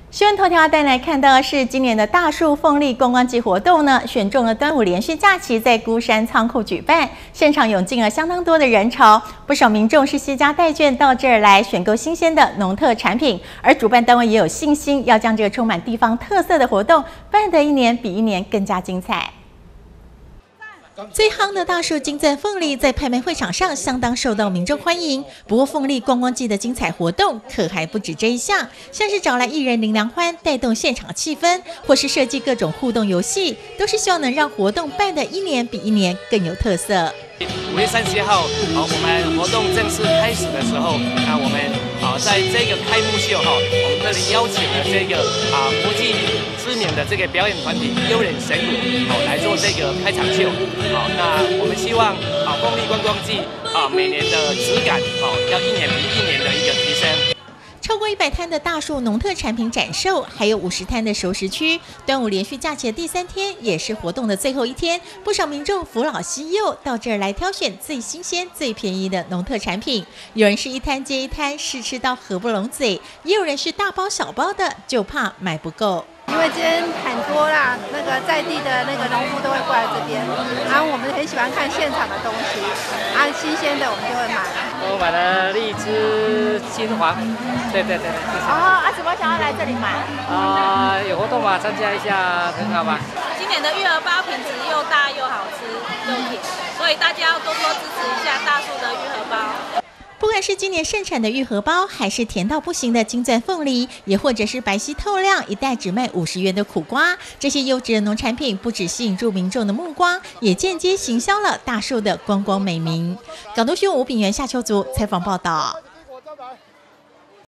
新闻头条带来看到的是今年的大树凤梨观光季活动呢，选中了端午连续假期在孤山仓库举办，现场涌进了相当多的人潮，不少民众是携家带眷到这儿来选购新鲜的农特产品，而主办单位也有信心要将这个充满地方特色的活动办得一年比一年更加精彩。最夯的大树金钻凤梨在拍卖会场上相当受到民众欢迎。不过，凤梨观光季的精彩活动可还不止这一项，像是找来艺人林良欢带动现场气氛，或是设计各种互动游戏，都是希望能让活动办得一年比一年更有特色。 5月30号，我们活动正式开始的时候，那我们在这个开幕秀我们这里邀请了这个国际知名的这个表演团体悠人神鼓来做这个开场秀。那我们希望凤梨观光季每年的质感要一年比一年的一个提升。 超过100摊的大树农特产品展售，还有50摊的熟食区。端午连续假期的第3天，也是活动的最后一天，不少民众扶老携幼到这儿来挑选最新鲜、最便宜的农特产品。有人是一摊接一摊试吃到合不拢嘴，也有人是大包小包的，就怕买不够。 因为今天很多啦，那个在地的那个农夫都会过来这边，然后我们很喜欢看现场的东西，新鲜的我们就会买。 我买了荔枝、金黄，对。 怎么想要来这里买？ 有活动嘛，参加一下很好吧。 今年的玉荷包品质又大又好吃又甜，所以大家要多多支持一下大树的玉荷包。 不管是今年盛产的玉荷包，还是甜到不行的金钻凤梨，也或者是白皙透亮一袋只卖50元的苦瓜，这些优质的农产品不只吸引住民众的目光，也间接行销了大树的观光美名。港都新闻吴炳元、夏秋竹采访报道。